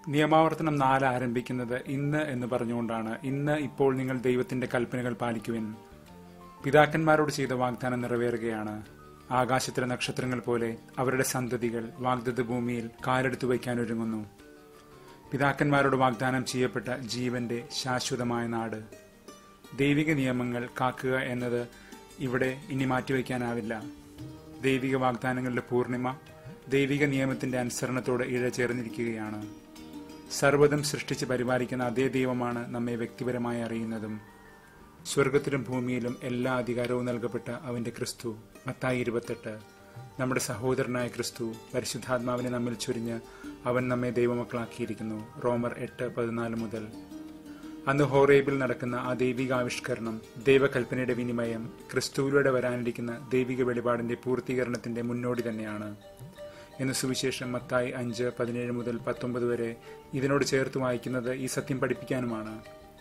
നിയമാവർത്തനം 4 ആരംഭിക്കുന്നത് ഇന്ന് എന്ന് പറഞ്ഞുകൊണ്ടാണ്. ഇന്ന് ഇപ്പോൾ നിങ്ങൾ ദൈവത്തിന്റെ കൽപ്പനകൾ പാലിക്കുവിൻ. പിതാക്കന്മാരോട് ചെയ്ത വാഗ്ദാനം നിറവേറുകയാണ്. ആകാശത്തിലെ നക്ഷത്രങ്ങൾ പോലെ അവരുടെ സന്തതികൾ വാഗ്ദത്ത ഭൂമിയിൽ കാലെടുത്തു വയ്ക്കാനൊരുങ്ങുന്നു. പിതാക്കന്മാരോട് വാഗ്ദാനം ചെയ്യപ്പെട്ട ജീവന്റെ ശാശ്വതമായ നാട്. ദൈവിക നിയമങ്ങൾ കാക്കുക എന്നത് ഇവിടെ ഇനി മാറ്റിവെക്കാനാവില്ല. ദൈവിക വാഗ്ദാനങ്ങളുടെ പൂർണിമ ദൈവിക നിയമത്തിന്റെ അനുസരണത്തോട് ഇഴചേർന്നിരിക്കുകയാണ്. സർവ്വതും സൃഷ്ടിച്ച് പരിപാലിക്കുന്ന അതേ ദൈവമാണ് നമ്മെ വ്യക്തിപരമായി അറിയുന്നതും. സ്വർഗത്തിലും ഭൂമിയിലും എല്ലാ അധികാരവും നൽകപ്പെട്ട അവന്റെ ക്രിസ്തു. മത്തായി 28. നമ്മുടെ സഹോദരനായ ക്രിസ്തു പരിശുദ്ധാത്മാവിനെ നമ്മിൽ ചൊരിഞ്ഞ് അവൻ നമ്മെ ദൈവമക്കളാക്കിയിരിക്കുന്നു. റോമർ 8:14 മുതൽ. അന്ന് ഹോറേബിൽ നടക്കുന്ന ആ ദൈവിക ആവിഷ്കരണം, ദൈവകൽപ്പനയുടെ വിനിമയം, ക്രിസ്തുവിലൂടെ വരാനിരിക്കുന്ന ദൈവിക വെളിപാടിന്റെ പൂർത്തീകരണത്തിന്റെ മുന്നോടി തന്നെയാണ് എന്ന് സുവിശേഷം മത്തായി 5:17 മുതൽ 19 വരെ ഇതിനോട് ചേർത്ത് വായിക്കുന്നത് ഈ സത്യം പഠിപ്പിക്കാനുമാണ്.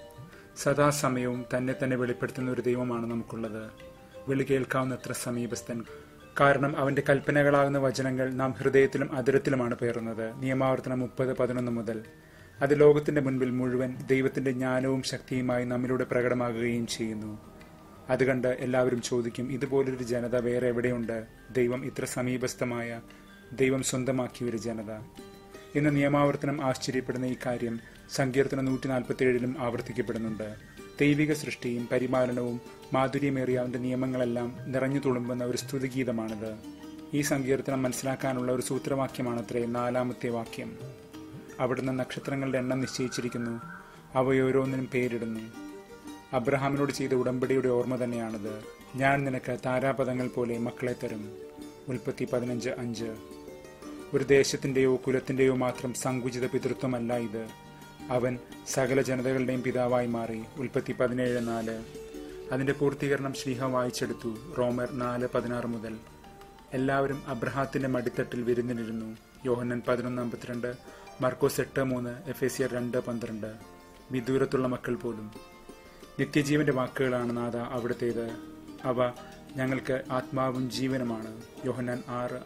സദാസമയവും തന്നെ തന്നെ വെളിപ്പെടുത്തുന്ന ഒരു ദൈവമാണ് നമുക്കുള്ളത്. വിളി കേൾക്കാവുന്നത്ര സമീപസ്ഥൻ. കാരണം അവന്റെ കൽപ്പനകളാകുന്ന വചനങ്ങൾ നാം ഹൃദയത്തിലും അതിരത്തിലുമാണ് പേറുന്നത്. നിയമാവർത്തനം 30:11 മുതൽ. അത് ലോകത്തിന്റെ മുൻപിൽ മുഴുവൻ ദൈവത്തിന്റെ ജ്ഞാനവും ശക്തിയുമായി നമ്മിലൂടെ പ്രകടമാകുകയും ചെയ്യുന്നു. അത് കണ്ട് എല്ലാവരും ചോദിക്കും, ഇതുപോലൊരു ജനത വേറെ എവിടെയുണ്ട്? ദൈവം ഇത്ര സമീപസ്ഥമായ, ദൈവം സ്വന്തമാക്കിയൊരു ജനത. ഇന്ന് നിയമാവർത്തനം ആശ്ചര്യപ്പെടുന്ന ഈ കാര്യം സങ്കീർത്തനം 147 ആവർത്തിക്കപ്പെടുന്നുണ്ട്. ദൈവിക സൃഷ്ടിയും പരിപാലനവും മാധുര്യമേറിയ അവന്റെ നിയമങ്ങളെല്ലാം നിറഞ്ഞു തുളുമ്പുന്ന ഒരു സ്തുതിഗീതമാണിത്. ഈ സങ്കീർത്തനം മനസ്സിലാക്കാനുള്ള ഒരു സൂത്രവാക്യമാണത്രേ 4-ാമത്തെ വാക്യം. അവിടുന്ന് നക്ഷത്രങ്ങളുടെ എണ്ണം നിശ്ചയിച്ചിരിക്കുന്നു, അവയോരോന്നിനും പേരിടുന്നു. അബ്രഹാമിനോട് ചെയ്ത ഉടമ്പടിയുടെ ഓർമ്മ തന്നെയാണിത്. ഞാൻ നിനക്ക് താരാപഥങ്ങൾ പോലെ മക്കളെ തരും. ഉൽപ്പത്തി 15:5. ഒരു ദേശത്തിന്റെയോ കുലത്തിന്റെയോ മാത്രം സങ്കുചിത പിതൃത്വമല്ല ഇത്. അവൻ സകല ജനതകളുടെയും പിതാവായി മാറി. ഉൽപ്പത്തി 17:4. അതിന്റെ പൂർത്തീകരണം ശ്ലീഹ വായിച്ചെടുത്തു. റോമർ 4:16 മുതൽ. എല്ലാവരും അബ്രഹാത്തിന്റെ മടിത്തട്ടിൽ വിരുന്നിനിരുന്നു. യോഹന്നാൻ 11:52, മർക്കോസ് 8:3, എഫേസ്യർ 2:12. വിദൂരത്തുള്ള മക്കൾ പോലും. നിത്യജീവന്റെ വാക്കുകളാണ് നാഥ അവിടുത്തേത്. അവ ഞങ്ങൾക്ക് ആത്മാവും ജീവനുമാണ്. യോഹന്നാൻ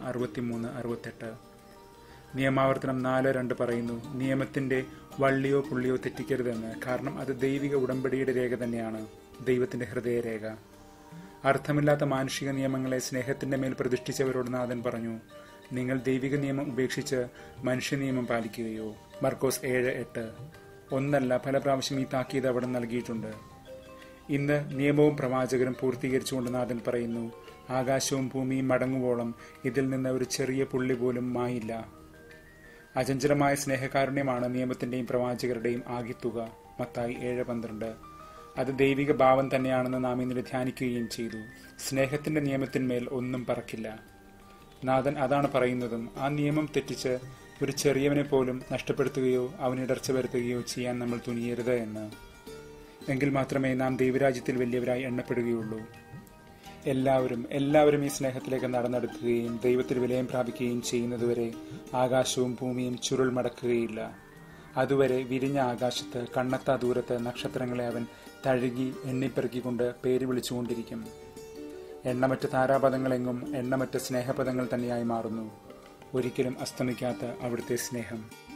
6:63-68. നിയമാവർത്തനം 4:2 പറയുന്നു, നിയമത്തിന്റെ വള്ളിയോ പുള്ളിയോ തെറ്റിക്കരുതെന്ന്. കാരണം അത് ദൈവിക ഉടമ്പടിയുടെ രേഖ തന്നെയാണ്, ദൈവത്തിന്റെ ഹൃദയരേഖ. അർത്ഥമില്ലാത്ത മാനുഷിക നിയമങ്ങളെ സ്നേഹത്തിന്റെ മേൽ പ്രതിഷ്ഠിച്ചവരോട് നാഥൻ പറഞ്ഞു, നിങ്ങൾ ദൈവിക നിയമം ഉപേക്ഷിച്ച് മനുഷ്യ നിയമം പാലിക്കുകയോ? മർക്കോസ് 7:8. ഒന്നല്ല പല പ്രാവശ്യം ഈ താക്കീത് അവിടെ നൽകിയിട്ടുണ്ട്. ഇന്ന് നിയമവും പ്രവാചകരും പൂർത്തീകരിച്ചുകൊണ്ട് നാഥൻ പറയുന്നു, ആകാശവും ഭൂമിയും മടങ്ങുവോളം ഇതിൽ നിന്ന് ഒരു ചെറിയ പുള്ളി പോലും മായില്ല. അചഞ്ചലമായ സ്നേഹകാരുണ്യമാണ് നിയമത്തിന്റെയും പ്രവാചകരുടെയും ആകിത്തുക. മത്തായി 7:12. അത് ദൈവിക ഭാവം തന്നെയാണെന്ന് നാം ഇന്നലെ ധ്യാനിക്കുകയും ചെയ്തു. സ്നേഹത്തിന്റെ നിയമത്തിന്മേൽ ഒന്നും പറക്കില്ല. നാഥൻ അതാണ് പറയുന്നതും. ആ നിയമം തെറ്റിച്ച് ഒരു ചെറിയവനെ പോലും നഷ്ടപ്പെടുത്തുകയോ അവനിടർച്ച വരുത്തുകയോ ചെയ്യാൻ നമ്മൾ തുനിയരുത് എന്ന്. എങ്കിൽ മാത്രമേ നാം ദൈവരാജ്യത്തിൽ വലിയവരായി എണ്ണപ്പെടുകയുള്ളൂ. എല്ലാവരും ഈ സ്നേഹത്തിലേക്ക് നടന്നെടുക്കുകയും ദൈവത്തിൽ വിലയം പ്രാപിക്കുകയും ചെയ്യുന്നതുവരെ ആകാശവും ഭൂമിയും ചുരുൾ മടക്കുകയില്ല. അതുവരെ വിരിഞ്ഞ ആകാശത്ത് കണ്ണെത്താ ദൂരത്ത് നക്ഷത്രങ്ങളെ അവൻ തഴുകി എണ്ണിപ്പെറുക്കിക്കൊണ്ട് പേര് വിളിച്ചുകൊണ്ടിരിക്കും. എണ്ണമറ്റ താരാപഥങ്ങളെങ്ങും എണ്ണമറ്റ സ്നേഹപദങ്ങൾ തന്നെയായി മാറുന്നു. ഒരിക്കലും അസ്തമിക്കാത്ത അവിടുത്തെ സ്നേഹം.